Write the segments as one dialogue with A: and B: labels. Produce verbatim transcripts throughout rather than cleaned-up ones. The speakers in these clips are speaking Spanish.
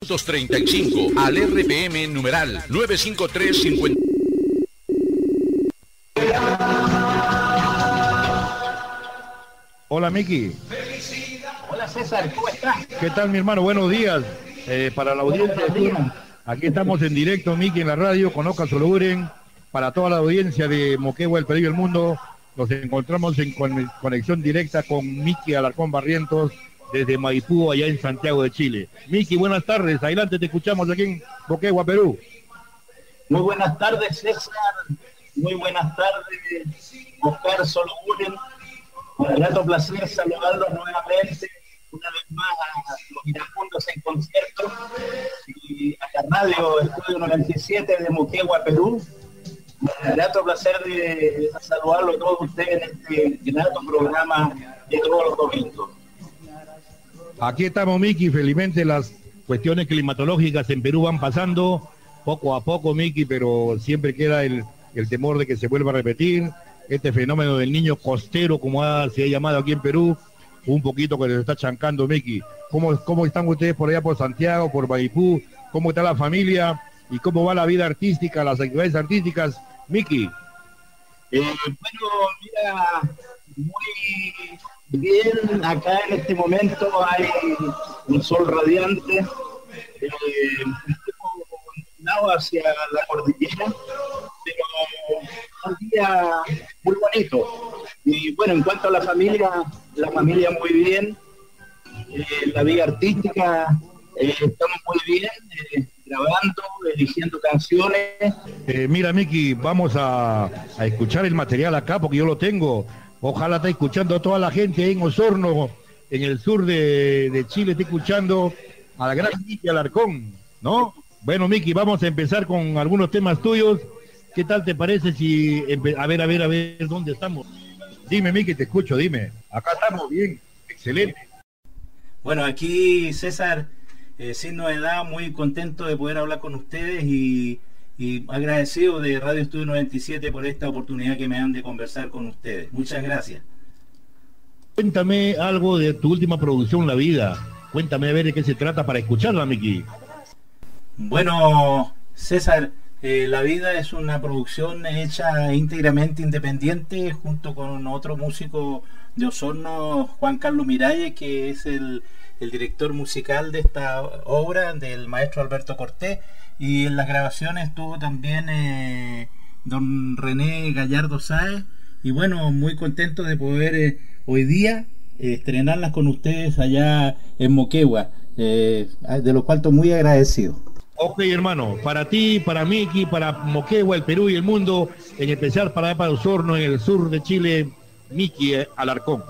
A: treinta y cinco al R P M numeral nueve cinco tres cincuenta.
B: Hola Miki.
C: Hola César, ¿cómo estás?
B: ¿Qué tal mi hermano? Buenos días. Eh, para la audiencia, aquí estamos en directo, Miki, en la radio, con Oscar Soloburen. Para toda la audiencia de Moquegua, el Perú y el mundo, nos encontramos en conexión directa con Miki Alarcón Barrientos, desde Maipú, allá en Santiago de Chile. Miki, buenas tardes. Adelante, te escuchamos aquí en Moquegua, Perú.
C: Muy buenas tardes, César. Muy buenas tardes, Oscar Soloburen. Un grato placer saludarlos nuevamente, una vez más a los iracundos en concierto y a la radio Estudio noventa y siete de Moquegua, Perú. Un grato placer de saludarlos a todos ustedes en este grato programa de todos los domingos.
B: Aquí estamos, Miki. Felizmente las cuestiones climatológicas en Perú van pasando poco a poco, Miki, pero siempre queda el, el temor de que se vuelva a repetir este fenómeno del niño costero, como ha, se ha llamado aquí en Perú, un poquito que les está chancando, Miki. ¿Cómo, ¿Cómo están ustedes por allá por Santiago, por Maipú? ¿Cómo está la familia? ¿Y cómo va la vida artística, las actividades artísticas, Miki?
C: Eh, bueno, mira, muy bien, acá en este momento hay un sol radiante, eh, hacia la cordillera, pero un día muy bonito. Y bueno, en cuanto a la familia, la familia muy bien, eh, la vida artística, eh, estamos muy bien, eh, grabando, eligiendo canciones.
B: Eh, mira, Miki, vamos a, a escuchar el material acá, porque yo lo tengo. Ojalá esté escuchando a toda la gente en Osorno, en el sur de, de Chile, esté escuchando a la gran Miki Alarcón, ¿no? Bueno, Miki, vamos a empezar con algunos temas tuyos. ¿Qué tal te parece si... A ver, a ver, a ver, ¿dónde estamos? Dime, Miki, te escucho, dime. Acá estamos, bien, excelente.
D: Bueno, aquí, César, eh, sin novedad, muy contento de poder hablar con ustedes y, y agradecido de Radio Estudio noventa y siete por esta oportunidad que me dan de conversar con ustedes. Muchas gracias.
B: Cuéntame algo de tu última producción, La Vida. Cuéntame a ver de qué se trata para escucharla, Miki.
D: Bueno, César, eh, La Vida es una producción hecha íntegramente independiente junto con otro músico de Osorno, Juan Carlos Miralles, que es el, el director musical de esta obra del maestro Alberto Cortés, y en las grabaciones estuvo también eh, don René Gallardo Sáez, y bueno, muy contento de poder eh, hoy día eh, estrenarlas con ustedes allá en Moquegua, eh, de lo cual estoy muy agradecido.
B: Ok, hermano, para ti, para Miki, para Moquegua, el Perú y el mundo, en especial para, para Osorno, en el sur de Chile, Miki Alarcón.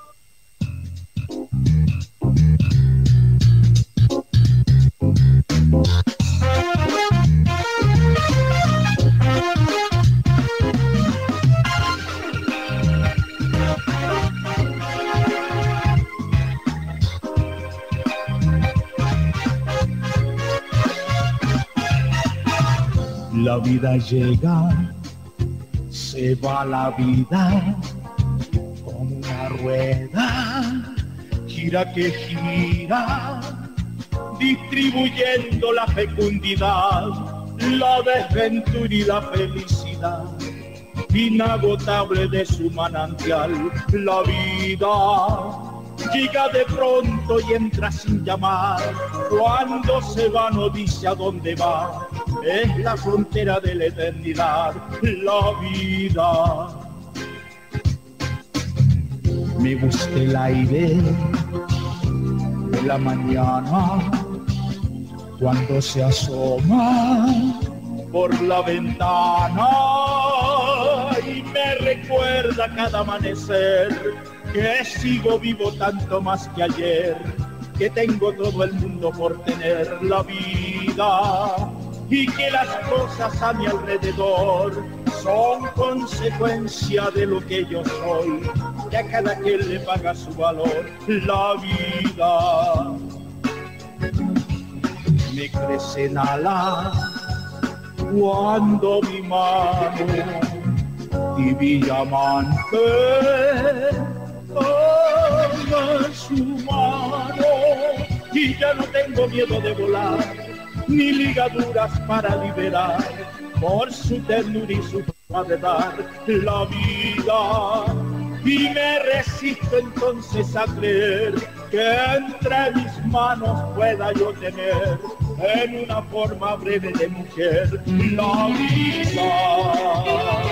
E: La vida llega, se va la vida, como una rueda, gira que gira, distribuyendo la fecundidad, la desventura y la felicidad, inagotable de su manantial. La vida llega de pronto y entra sin llamar, cuando se va no dice a dónde va, es la frontera de la eternidad, la vida. Me gusta el aire de la mañana, cuando se asoma por la ventana y me recuerda cada amanecer que sigo vivo tanto más que ayer, que tengo todo el mundo por tener. La vida y que las cosas a mi alrededor son consecuencia de lo que yo soy, que a cada quien le paga su valor. La vida me crecen alas cuando mi mano y Villamante toma su mano y y ya no tengo miedo de volar, ni ligaduras para liberar, por su ternura y su suavidad, la vida. Y me resisto entonces a creer que entre mis manos pueda yo tener en una forma breve de mujer la vida.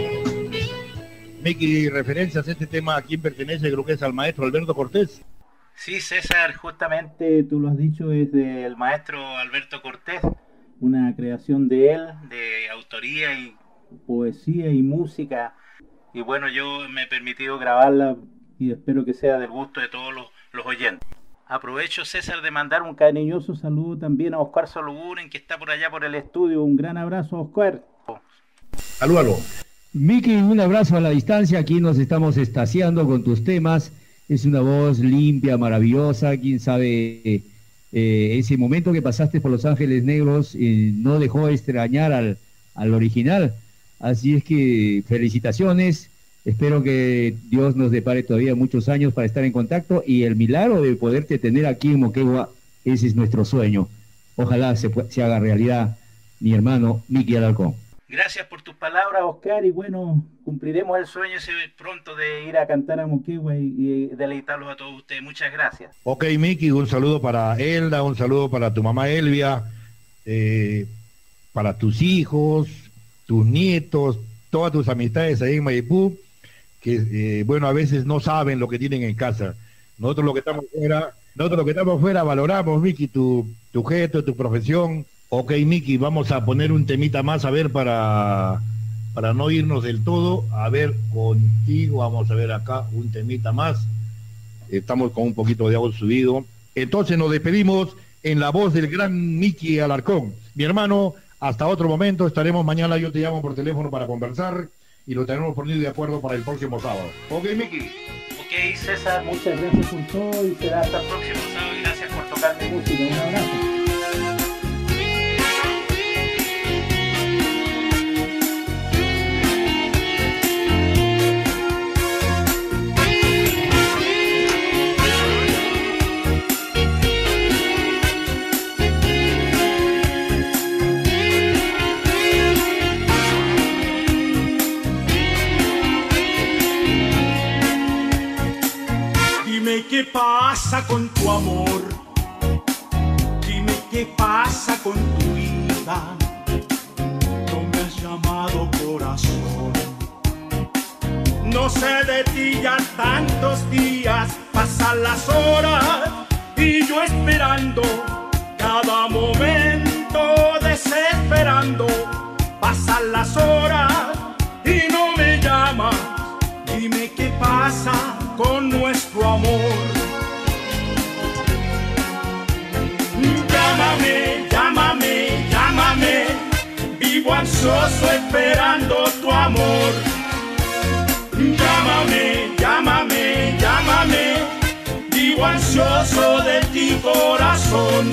B: Miki, referencias a este tema, ¿a quién pertenece? Creo que es al maestro Alberto Cortés.
D: Sí, César, justamente tú lo has dicho, es del maestro Alberto Cortés, una creación de él, de autoría y poesía y música. Y bueno, yo me he permitido grabarla y espero que sea del gusto de todos los, los oyentes. Aprovecho, César, de mandar un cariñoso saludo también a Oscar Sologuren, que está por allá por el estudio. Un gran abrazo, Oscar.
B: Salúdalo.
F: Miki, un abrazo a la distancia. Aquí nos estamos extasiando con tus temas. Es una voz limpia, maravillosa. Quién sabe, eh, eh, ese momento que pasaste por Los Ángeles Negros eh, no dejó extrañar al, al original. Así es que felicitaciones, espero que Dios nos depare todavía muchos años para estar en contacto y el milagro de poderte tener aquí en Moquegua, ese es nuestro sueño. Ojalá se, se haga realidad, mi hermano Miki Alarcón.
D: Gracias por tus palabras, Oscar, y bueno, cumpliremos el sueño ese pronto de ir a cantar a Moquegua y, y deleitarlos a todos ustedes. Muchas gracias.
B: Ok, Miki, un saludo para Elda, un saludo para tu mamá Elvia, eh, para tus hijos, tus nietos, todas tus amistades ahí en Maipú, que eh, bueno, a veces no saben lo que tienen en casa. Nosotros lo que estamos fuera, nosotros lo que estamos fuera valoramos, Miki, tu, tu gesto, tu profesión. Ok, Miki, vamos a poner un temita más, a ver, para, para no irnos del todo. A ver, contigo, vamos a ver acá un temita más. Estamos con un poquito de agua subido. Entonces nos despedimos en la voz del gran Miki Alarcón. Mi hermano, hasta otro momento, estaremos mañana, yo te llamo por teléfono para conversar y lo tenemos ponido de acuerdo para el próximo sábado. Ok, Miki.
D: Ok, César, muchas gracias por todo y será hasta el próximo sábado. Gracias por tocar mi música. Un abrazo.
E: ¿Qué pasa con tu amor? Dime qué pasa con tu vida. No me has llamado, corazón. No sé de ti ya tantos días. Pasan las horas y yo esperando cada momento, desesperando. Pasan las horas y no me llamas. Dime qué pasa con nuestro amor. Llámame, llámame, llámame, vivo ansioso esperando tu amor. Llámame, llámame, llámame, vivo ansioso de ti, corazón.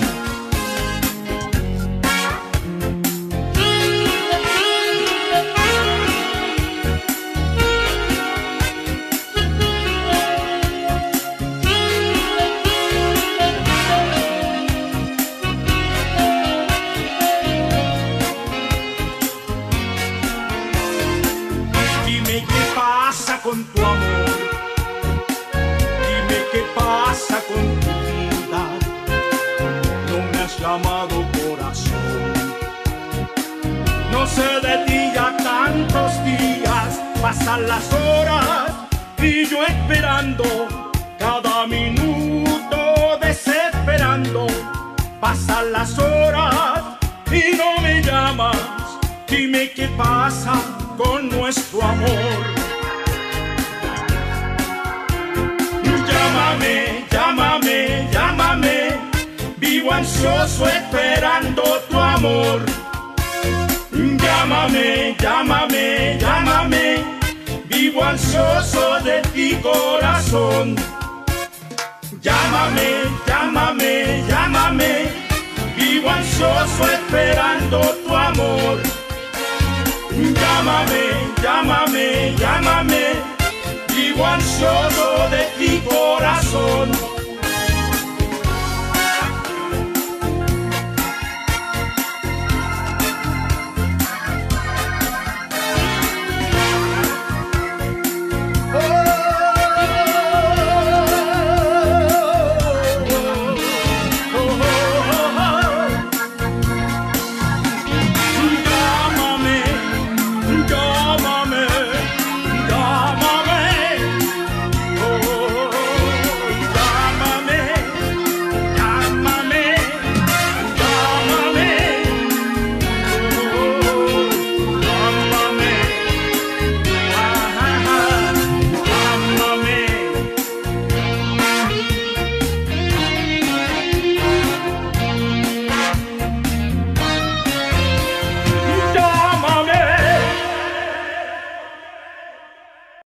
E: Con tu amor, dime qué pasa con tu vida. No me has llamado, corazón. No sé de ti ya tantos días. Pasan las horas y yo esperando cada minuto, desesperando. Pasan las horas y no me llamas. Dime qué pasa con nuestro amor. Llámame, llámame, llámame, vivo ansioso esperando tu amor. Llámame, llámame, llámame, vivo ansioso de ti, corazón. Llámame, llámame, llámame, vivo ansioso esperando tu amor. Llámame, llámame, llámame, vivo ansioso de ti, corazón.